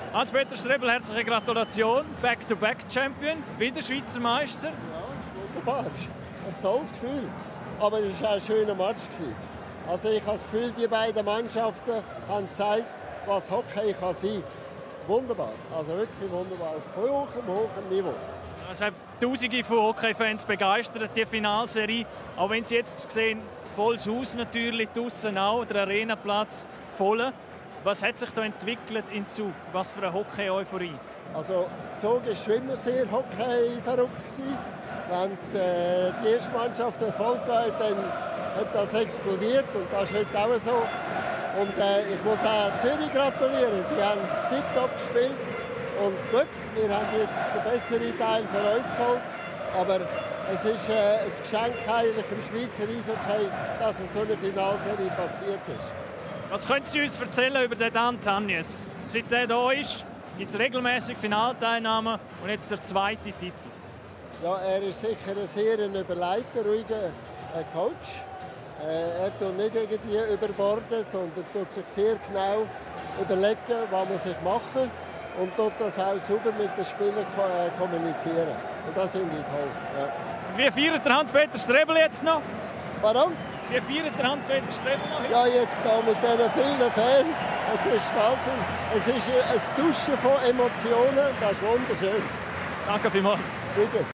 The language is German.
Hans-Peter Strebel, herzliche Gratulation. Back-to-Back-Champion, wieder Schweizer Meister. Ja, das ist wunderbar. Das ist ein tolles Gefühl. Aber es war auch ein schöner Match. Also ich habe das Gefühl, die beiden Mannschaften haben gezeigt, was Hockey kann sein. Wunderbar. Also wirklich wunderbar. Auf hohem Niveau. Es hat Tausende von Hockey-Fans begeistert, die Finalserie. Auch wenn Sie jetzt sehen, volles Haus natürlich, draussen auch, der Arenaplatz voll. Was hat sich da entwickelt in Zug? Was für eine Hockey-Euphorie? Also Zug war schon immer sehr Hockey-verrückt. Wenn die erste Mannschaft Erfolg hat, dann hat das explodiert und das ist heute auch so. Und ich muss auch Zürich gratulieren. Die haben tiptop gespielt. Und gut, wir haben jetzt den besseren Teil für uns geholt. Aber es ist ein Geschenk eigentlich für Schweizer Eishockey, dass so eine Finalserie passiert ist. Was können Sie uns erzählen über den Dan Tanies? Seit er da ist, gibt es regelmäßig Finalteilnahmen und jetzt der zweite Titel. Ja, er ist sicher ein sehr überlegter, ruhiger Coach. Er tut nicht irgendwie überborden, sondern tut sich sehr genau überlegen, was man sich machen und tut das auch sauber mit den Spielern kommunizieren. Und das finde ich toll. Ja. Wie feiert der Hans-Peter Strebel jetzt noch? Warum? Wie feiert der Hans-Peter Strebel noch? Ja, jetzt hier mit diesen vielen Fans. Es ist Wahnsinn. Es ist ein Duschen von Emotionen. Das ist wunderschön. Danke vielmals. Bitte.